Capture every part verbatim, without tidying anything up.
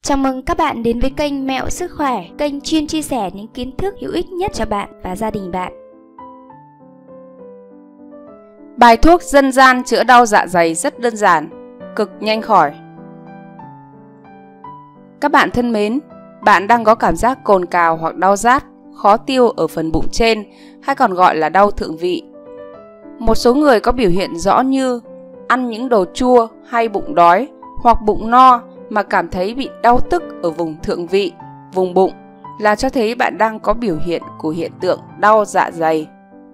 Chào mừng các bạn đến với kênh Mẹo Sức Khỏe, kênh chuyên chia sẻ những kiến thức hữu ích nhất cho bạn và gia đình bạn. Bài thuốc dân gian chữa đau dạ dày rất đơn giản, cực nhanh khỏi. Các bạn thân mến, bạn đang có cảm giác cồn cào hoặc đau rát, khó tiêu ở phần bụng trên, hay còn gọi là đau thượng vị. Một số người có biểu hiện rõ như ăn những đồ chua hay bụng đói hoặc bụng no mà cảm thấy bị đau tức ở vùng thượng vị, vùng bụng là cho thấy bạn đang có biểu hiện của hiện tượng đau dạ dày.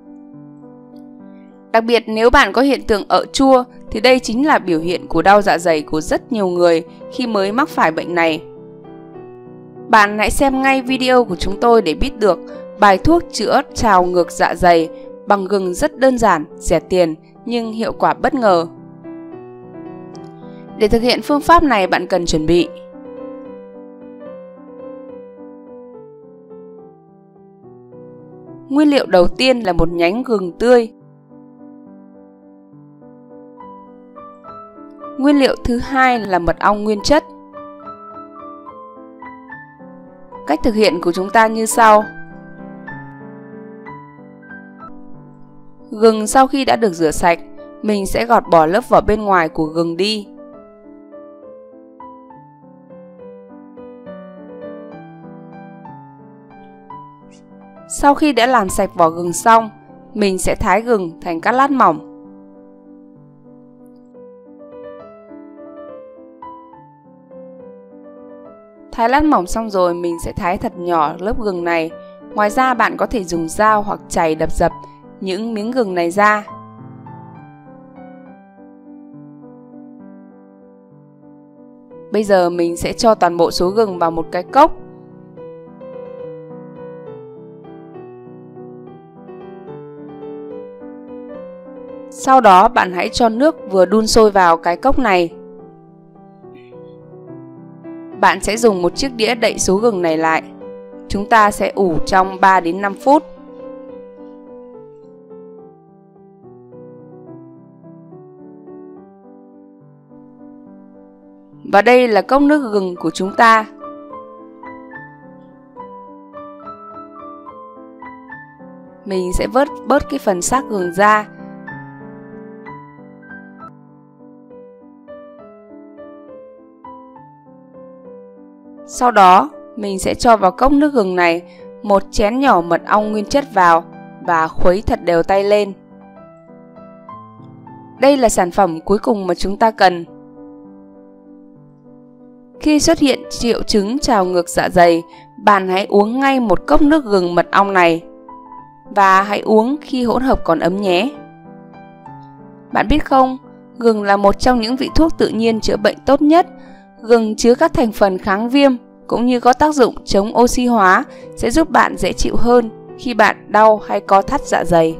Đặc biệt nếu bạn có hiện tượng ợ chua thì đây chính là biểu hiện của đau dạ dày của rất nhiều người khi mới mắc phải bệnh này. Bạn hãy xem ngay video của chúng tôi để biết được bài thuốc chữa trào ngược dạ dày bằng gừng rất đơn giản, rẻ tiền nhưng hiệu quả bất ngờ. Để thực hiện phương pháp này bạn cần chuẩn bị nguyên liệu đầu tiên là một nhánh gừng tươi. Nguyên liệu thứ hai là mật ong nguyên chất. Cách thực hiện của chúng ta như sau. Gừng sau khi đã được rửa sạch, mình sẽ gọt bỏ lớp vỏ bên ngoài của gừng đi. Sau khi đã làm sạch vỏ gừng xong, mình sẽ thái gừng thành các lát mỏng. Thái lát mỏng xong rồi mình sẽ thái thật nhỏ lớp gừng này. Ngoài ra bạn có thể dùng dao hoặc chày đập dập những miếng gừng này ra. Bây giờ mình sẽ cho toàn bộ số gừng vào một cái cốc. Sau đó bạn hãy cho nước vừa đun sôi vào cái cốc này. Bạn sẽ dùng một chiếc đĩa đậy số gừng này lại. Chúng ta sẽ ủ trong ba đến năm phút. Và đây là cốc nước gừng của chúng ta. Mình sẽ vớt bớt cái phần xác gừng ra. Sau đó, mình sẽ cho vào cốc nước gừng này một chén nhỏ mật ong nguyên chất vào và khuấy thật đều tay lên. Đây là sản phẩm cuối cùng mà chúng ta cần. Khi xuất hiện triệu chứng trào ngược dạ dày, bạn hãy uống ngay một cốc nước gừng mật ong này. Và hãy uống khi hỗn hợp còn ấm nhé. Bạn biết không, gừng là một trong những vị thuốc tự nhiên chữa bệnh tốt nhất. Gừng chứa các thành phần kháng viêm cũng như có tác dụng chống oxy hóa sẽ giúp bạn dễ chịu hơn khi bạn đau hay co thắt dạ dày.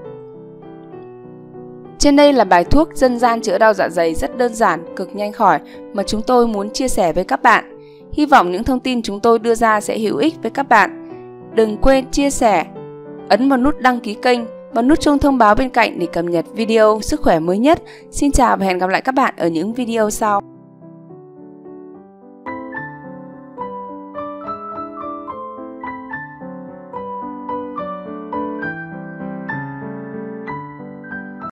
Trên đây là bài thuốc dân gian chữa đau dạ dày rất đơn giản, cực nhanh khỏi mà chúng tôi muốn chia sẻ với các bạn. Hy vọng những thông tin chúng tôi đưa ra sẽ hữu ích với các bạn. Đừng quên chia sẻ, ấn vào nút đăng ký kênh và nút chuông thông báo bên cạnh để cập nhật video sức khỏe mới nhất. Xin chào và hẹn gặp lại các bạn ở những video sau.